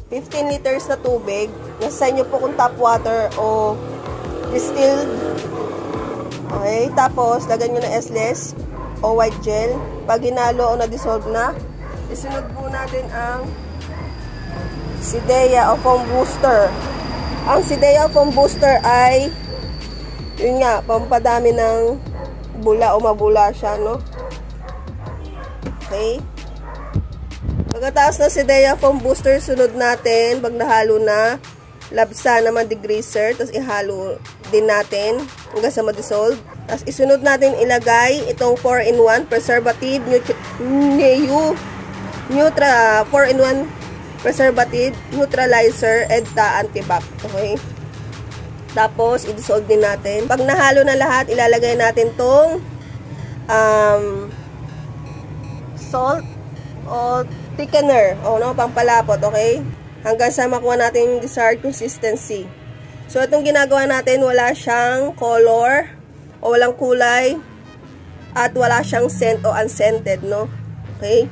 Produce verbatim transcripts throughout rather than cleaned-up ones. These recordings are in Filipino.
fifteen liters na tubig. Nasa inyo po kung tap water o distilled. Okay, tapos lagyan nyo ng S-less o white gel. Pag hinalo o na-dissolve na, isunod po natin ang Sidea o foam booster. Ang Sidea o foam booster ay yun nga, pampadami ng bula o mabula siya, no? Okay. Pagkatapos na Sidea foam booster, sunod natin, pag nahalo na, labsa naman degreaser, tapos ihalo din natin hanggang sa ma-dissolve. Tapos isunod natin ilagay itong four in one preservative, new, neutra, four in one preservative, neutralizer, EDTA antibac. Okay? Tapos, i-dissolve din natin. Pag nahalo na lahat, ilalagay natin tong um, salt o thickener o no, pampalapot, okay? Hanggang sa makuha natin yung desired consistency. So, itong ginagawa natin, wala siyang color o walang kulay at wala siyang scent o unscented, no? Okay?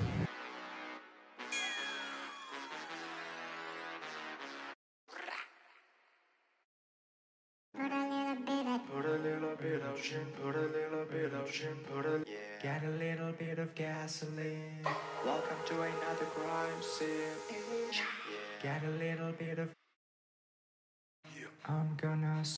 Put a little bit of gin, put a little bit of gin, put a yeah. Get a little bit of gasoline. Welcome to another crime scene. Yeah. Get a little bit of. I'm gonna.